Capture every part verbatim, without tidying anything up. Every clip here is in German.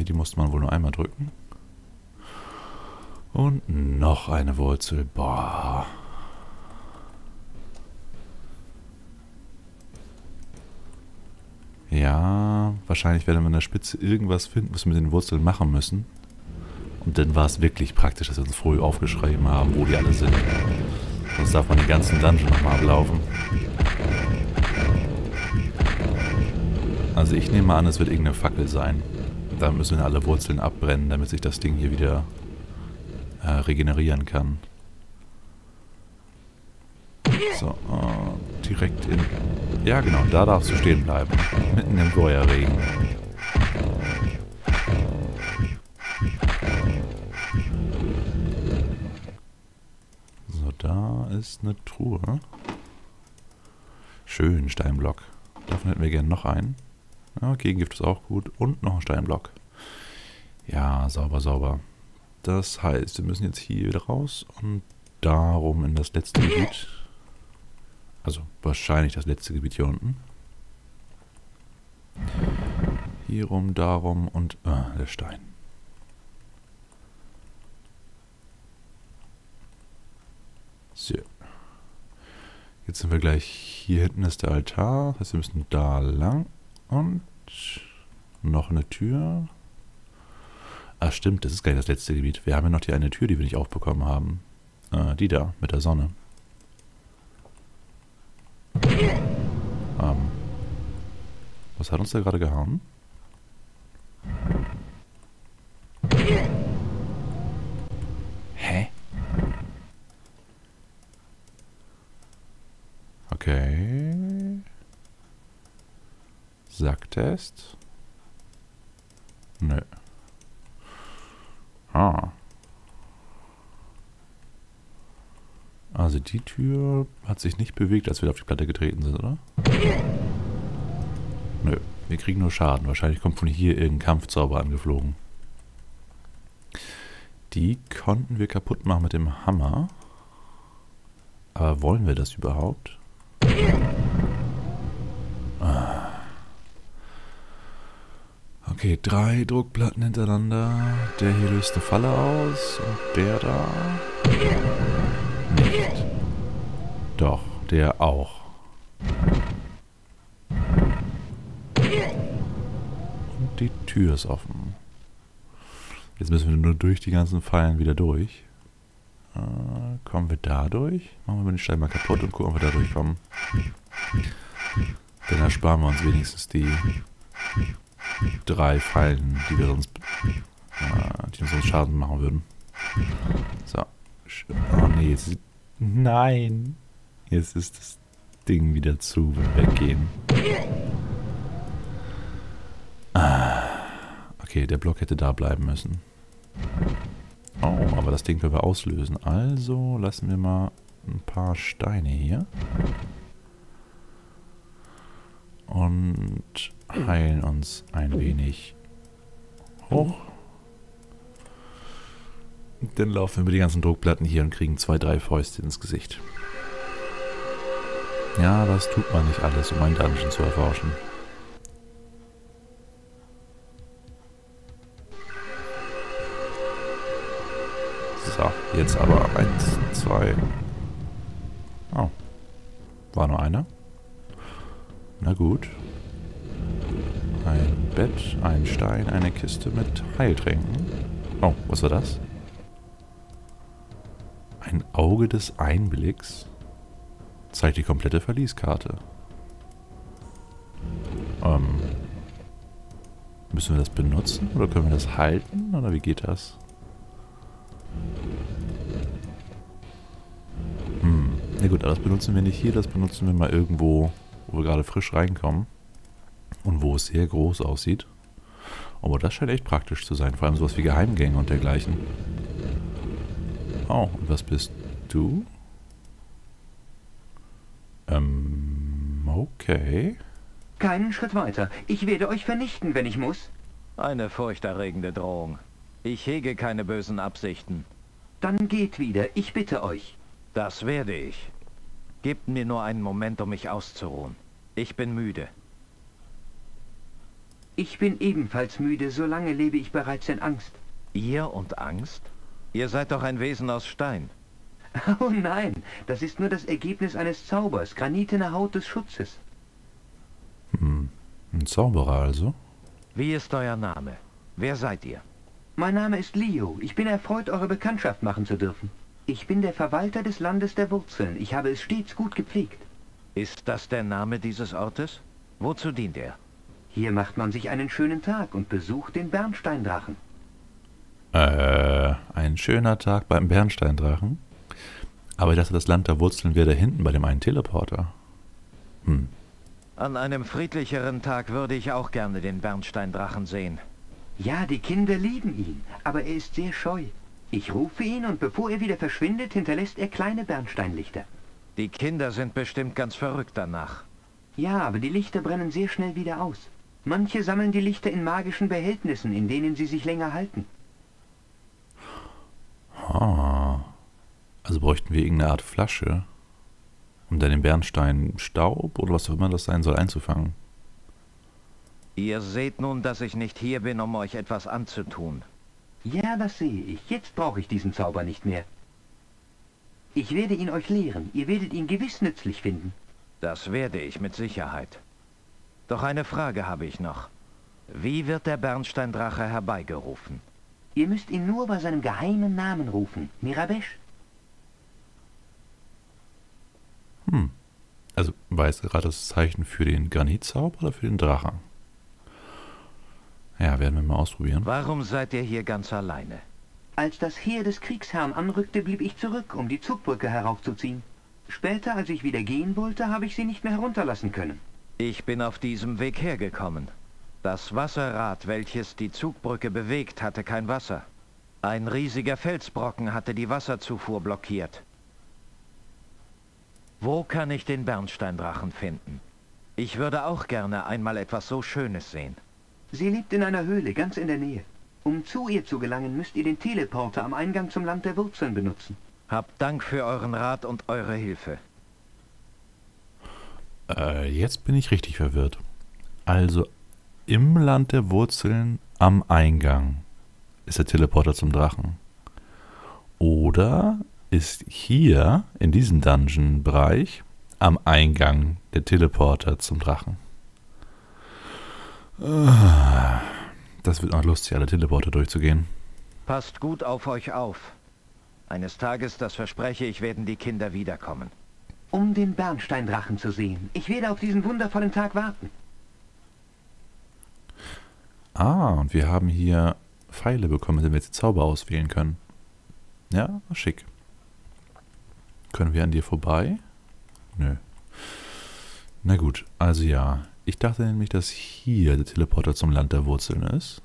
die musste man wohl nur einmal drücken. Und noch eine Wurzel. Boah. Ja, wahrscheinlich werden wir an der Spitze irgendwas finden, was wir mit den Wurzeln machen müssen. Und dann war es wirklich praktisch, dass wir uns früh aufgeschrieben haben, wo die alle sind. Sonst darf man die ganzen Dungeon nochmal ablaufen. Also ich nehme an, es wird irgendeine Fackel sein. Da müssen wir alle Wurzeln abbrennen, damit sich das Ding hier wieder äh, regenerieren kann. So, äh, direkt in... Ja genau, da darfst du stehen bleiben. Mitten im Feuerregen. So, da ist eine Truhe. Schön, Steinblock. Davon hätten wir gerne noch einen. Ja, Gegengift ist auch gut. Und noch ein Steinblock. Ja, sauber, sauber. Das heißt, wir müssen jetzt hier wieder raus und darum in das letzte Gebiet. Also wahrscheinlich das letzte Gebiet hier unten. Hier rum, darum und... Ah, der Stein. So. Jetzt sind wir gleich... Hier hinten ist der Altar. Das heißt, wir müssen da lang. Und... Noch eine Tür. Ah, stimmt. Das ist gar nicht das letzte Gebiet. Wir haben ja noch die eine Tür, die wir nicht aufbekommen haben. Äh, die da, mit der Sonne. Ähm, was hat uns da gerade gehauen? Hä? Okay. Sacktest? Nö. Ah. Also die Tür hat sich nicht bewegt, als wir auf die Platte getreten sind, oder? Nö, wir kriegen nur Schaden. Wahrscheinlich kommt von hier irgendein Kampfzauber angeflogen. Die konnten wir kaputt machen mit dem Hammer. Aber wollen wir das überhaupt? Ah. Okay, drei Druckplatten hintereinander. Der hier löst eine Falle aus. Und der da... Nicht. Doch, der auch. Und die Tür ist offen. Jetzt müssen wir nur durch die ganzen Fallen wieder durch. Äh, kommen wir da durch? Machen wir den Stein mal kaputt und gucken, ob wir da durchkommen. Dann ersparen wir uns wenigstens die drei Fallen, die wir sonst, äh, die uns sonst Schaden machen würden. So. Oh nee, jetzt, nein. Jetzt ist das Ding wieder zu, wenn wir weggehen. Ah, okay, der Block hätte da bleiben müssen. Oh, aber das Ding können wir auslösen. Also lassen wir mal ein paar Steine hier. Und heilen uns ein wenig hoch. Dann laufen wir über die ganzen Druckplatten hier und kriegen zwei, drei Fäuste ins Gesicht. Ja, das tut man nicht alles, um ein Dungeon zu erforschen. So, jetzt aber eins, zwei. Oh. War nur einer. Na gut. Ein Bett, ein Stein, eine Kiste mit Heiltränken. Oh, was war das? Ein Auge des Einblicks zeigt die komplette Verlieskarte. Ähm, müssen wir das benutzen oder können wir das halten oder wie geht das? Hm, na gut, aber das benutzen wir nicht hier, das benutzen wir mal irgendwo, wo wir gerade frisch reinkommen und wo es sehr groß aussieht. Aber das scheint echt praktisch zu sein, vor allem sowas wie Geheimgänge und dergleichen. Oh, und was bist du? Ähm, okay. Keinen Schritt weiter. Ich werde euch vernichten, wenn ich muss. Eine furchterregende Drohung. Ich hege keine bösen Absichten. Dann geht wieder, ich bitte euch. Das werde ich. Gebt mir nur einen Moment, um mich auszuruhen. Ich bin müde. Ich bin ebenfalls müde, so lange lebe ich bereits in Angst. Ihr und Angst? Ihr seid doch ein Wesen aus Stein. Oh nein, das ist nur das Ergebnis eines Zaubers, granitene Haut des Schutzes. Hm, ein Zauberer also? Wie ist euer Name? Wer seid ihr? Mein Name ist Leo. Ich bin erfreut, eure Bekanntschaft machen zu dürfen. Ich bin der Verwalter des Landes der Wurzeln. Ich habe es stets gut gepflegt. Ist das der Name dieses Ortes? Wozu dient er? Hier macht man sich einen schönen Tag und besucht den Bernsteindrachen. Äh, ein schöner Tag beim Bernsteindrachen? Aber ich dachte, das Land der Wurzeln wäre da hinten bei dem einen Teleporter. Hm. An einem friedlicheren Tag würde ich auch gerne den Bernsteindrachen sehen. Ja, die Kinder lieben ihn, aber er ist sehr scheu. Ich rufe ihn und bevor er wieder verschwindet, hinterlässt er kleine Bernsteinlichter. Die Kinder sind bestimmt ganz verrückt danach. Ja, aber die Lichter brennen sehr schnell wieder aus. Manche sammeln die Lichter in magischen Behältnissen, in denen sie sich länger halten. Ah. Also bräuchten wir irgendeine Art Flasche, um dann den Bernsteinstaub oder was auch immer das sein soll einzufangen. Ihr seht nun, dass ich nicht hier bin, um euch etwas anzutun. Ja, das sehe ich. Jetzt brauche ich diesen Zauber nicht mehr. Ich werde ihn euch lehren. Ihr werdet ihn gewiss nützlich finden. Das werde ich mit Sicherheit. Doch eine Frage habe ich noch. Wie wird der Bernsteindrache herbeigerufen? Ihr müsst ihn nur bei seinem geheimen Namen rufen. Mirabesch. Hm. Also war jetzt gerade das Zeichen für den Granitzauber oder für den Drachen? Ja, werden wir mal ausprobieren. Warum seid ihr hier ganz alleine? Als das Heer des Kriegsherrn anrückte, blieb ich zurück, um die Zugbrücke heraufzuziehen. Später, als ich wieder gehen wollte, habe ich sie nicht mehr herunterlassen können. Ich bin auf diesem Weg hergekommen. Das Wasserrad, welches die Zugbrücke bewegt, hatte kein Wasser. Ein riesiger Felsbrocken hatte die Wasserzufuhr blockiert. Wo kann ich den Bernsteindrachen finden? Ich würde auch gerne einmal etwas so Schönes sehen. Sie lebt in einer Höhle, ganz in der Nähe. Um zu ihr zu gelangen, müsst ihr den Teleporter am Eingang zum Land der Wurzeln benutzen. Habt Dank für euren Rat und eure Hilfe. Äh, jetzt bin ich richtig verwirrt. Also im Land der Wurzeln am Eingang ist der Teleporter zum Drachen. Oder ist hier in diesem Dungeon-Bereich am Eingang der Teleporter zum Drachen. Das wird noch lustig, alle Teleporter durchzugehen. Passt gut auf euch auf. Eines Tages, das verspreche ich, werden die Kinder wiederkommen. Um den Bernsteindrachen zu sehen. Ich werde auf diesen wundervollen Tag warten. Ah, und wir haben hier Pfeile bekommen, mit denen wir jetzt die Zauber auswählen können. Ja, schick. Können wir an dir vorbei? Nö. Na gut, also ja. Ich dachte nämlich, dass hier der Teleporter zum Land der Wurzeln ist.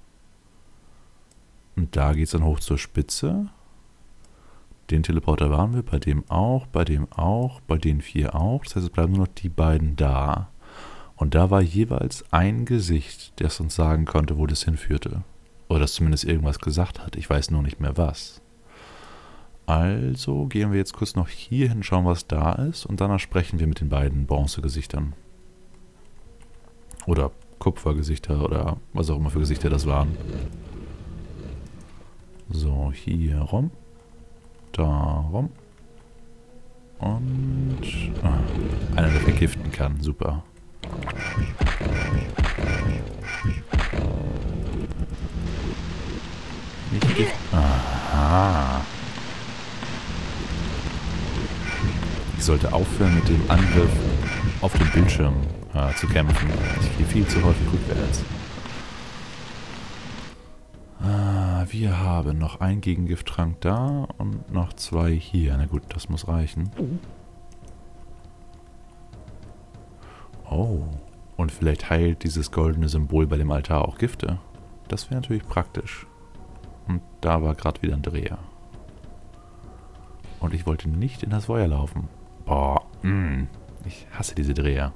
Und da geht es dann hoch zur Spitze. Den Teleporter waren wir, bei dem auch, bei dem auch, bei den vier auch. Das heißt, es bleiben nur noch die beiden da. Und da war jeweils ein Gesicht, das uns sagen konnte, wo das hinführte. Oder das zumindest irgendwas gesagt hat. Ich weiß nur nicht mehr was. Also gehen wir jetzt kurz noch hier hin, schauen, was da ist. Und danach sprechen wir mit den beiden Bronzegesichtern. Oder Kupfergesichter oder was auch immer für Gesichter das waren. So, hier rum. Da rum. Und ah, einer, der vergiften kann. Super. Nicht Gift. Aha. Ich sollte aufhören mit dem Angriff auf dem Bildschirm äh, zu kämpfen. Ich gehe viel zu häufig rückwärts. Ah, wir haben noch einen Gegengifttrank da und noch zwei hier. Na gut, das muss reichen. Oh. Und vielleicht heilt dieses goldene Symbol bei dem Altar auch Gifte. Das wäre natürlich praktisch. Und da war gerade wieder ein Dreher. Und ich wollte nicht in das Feuer laufen. Boah, mh. Ich hasse diese Dreher.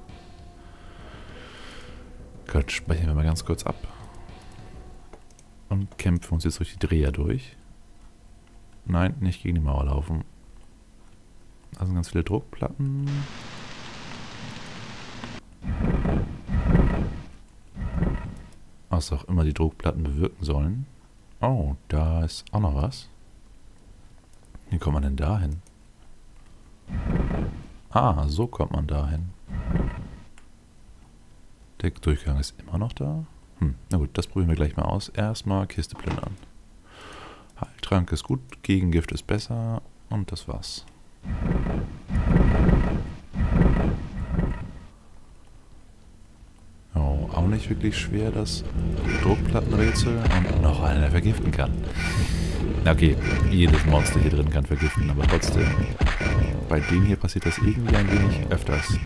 Gott, speichern wir mal ganz kurz ab. Und kämpfen uns jetzt durch die Dreher durch. Nein, nicht gegen die Mauer laufen. Da sind ganz viele Druckplatten. Was auch immer die Druckplatten bewirken sollen. Oh, da ist auch noch was. Wie kommt man denn da hin? Ah, so kommt man da hin. Der Durchgang ist immer noch da. Hm, na gut, das probieren wir gleich mal aus. Erstmal Kiste plündern. Heiltrank ist gut, Gegengift ist besser und das war's. Oh, auch nicht wirklich schwer, das Druckplattenrätsel und noch einer, der vergiften kann. Na okay, jedes Monster hier drin kann vergiften, aber trotzdem. Bei denen hier passiert das irgendwie ein wenig öfters.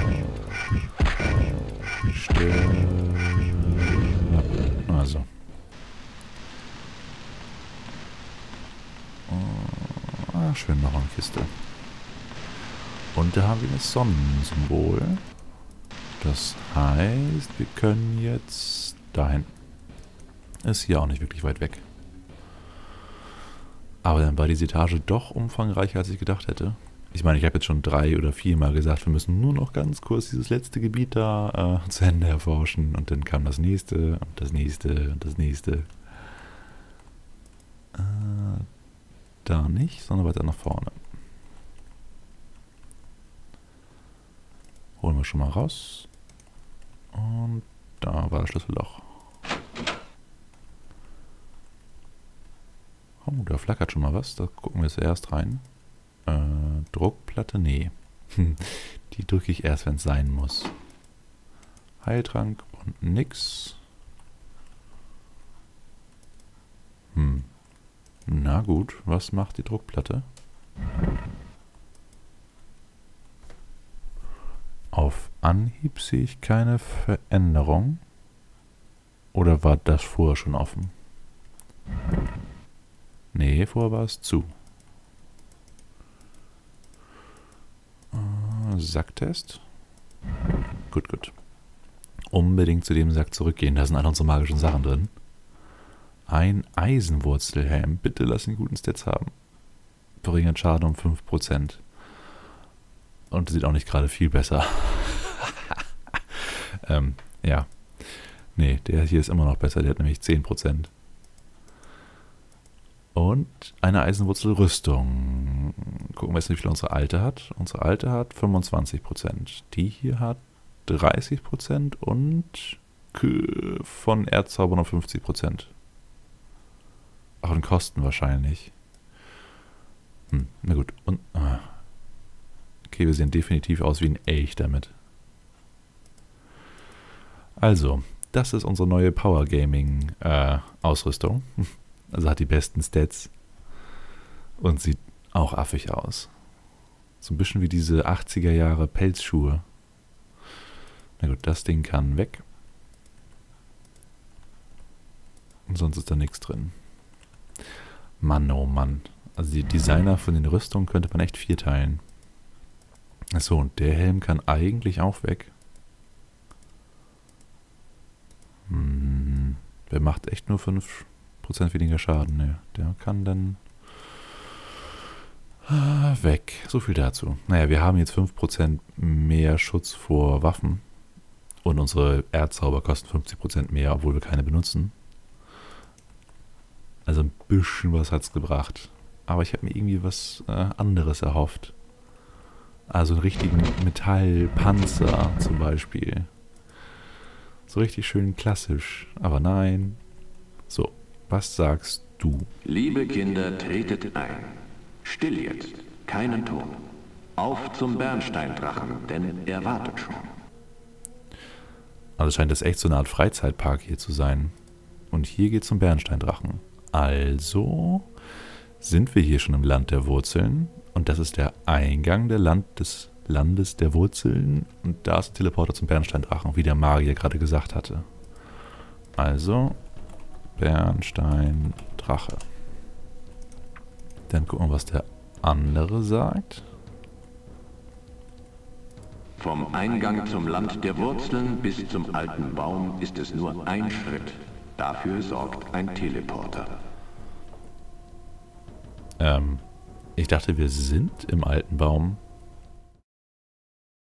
Stirb. Also. Ah, schön, noch eine Kiste. Und da haben wir das Sonnensymbol. Das heißt, wir können jetzt dahin. Ist hier auch nicht wirklich weit weg. Aber dann war diese Etage doch umfangreicher, als ich gedacht hätte. Ich meine, ich habe jetzt schon drei oder viermal gesagt, wir müssen nur noch ganz kurz dieses letzte Gebiet da äh, zu Ende erforschen. Und dann kam das nächste und das nächste und das nächste. Äh, da nicht, sondern weiter nach vorne. Holen wir schon mal raus. Und da war das Schlüsselloch. Oh, da flackert schon mal was. Da gucken wir zuerst rein. Äh, Druckplatte? Nee. Die drücke ich erst, wenn es sein muss. Heiltrank und nix. Hm. Na gut, was macht die Druckplatte? Auf Anhieb sehe ich keine Veränderung. Oder war das vorher schon offen? Nee, vorher war es zu. Äh, Sacktest. Gut, gut. Unbedingt zu dem Sack zurückgehen, da sind alle unsere magischen Sachen drin. Ein Eisenwurzelhelm. Bitte lass ihn guten Stats haben. Verringert Schaden um fünf Prozent. Und sieht auch nicht gerade viel besser. ähm, ja. Nee, der hier ist immer noch besser. Der hat nämlich zehn Prozent. Und eine Eisenwurzelrüstung. Gucken wir jetzt, wie viel unsere alte hat. Unsere alte hat fünfundzwanzig Prozent. Die hier hat dreißig Prozent und von Erzzaubern noch fünfzig Prozent. Auch in Kosten wahrscheinlich. Hm, na gut. Und, ah. Okay, wir sehen definitiv aus wie ein Elch damit. Also, das ist unsere neue Power Gaming äh, Ausrüstung. Also hat die besten Stats. Und sieht auch affig aus. So ein bisschen wie diese achtziger Jahre Pelzschuhe. Na gut, das Ding kann weg. Und sonst ist da nichts drin. Mann, oh Mann. Also die Designer von den Rüstungen könnte man echt vierteilen. Achso, und der Helm kann eigentlich auch weg. Hm, der macht echt nur fünf Prozent weniger Schaden. Ne, der kann dann ah, weg. So viel dazu. Naja, wir haben jetzt fünf Prozent mehr Schutz vor Waffen. Und unsere Erdzauber kosten fünfzig Prozent mehr, obwohl wir keine benutzen. Also ein bisschen was hat's gebracht. Aber ich habe mir irgendwie was äh, anderes erhofft. Also einen richtigen Metallpanzer zum Beispiel. So richtig schön klassisch. Aber nein. So, was sagst du? Liebe Kinder, tretet ein. Still jetzt. Keinen Ton. Auf zum Bernsteindrachen, denn er wartet schon. Also scheint das echt so eine Art Freizeitpark hier zu sein. Und hier geht's zum Bernsteindrachen. Also sind wir hier schon im Land der Wurzeln. Und das ist der Eingang der Land des Landes der Wurzeln. Und da ist der Teleporter zum Bernsteindrachen, wie der Magier gerade gesagt hatte. Also Bernsteindrache. Dann gucken wir, was der andere sagt. Vom Eingang zum Land der Wurzeln bis zum alten Baum ist es nur ein Schritt. Dafür sorgt ein Teleporter. Ähm, ich dachte, wir sind im alten Baum.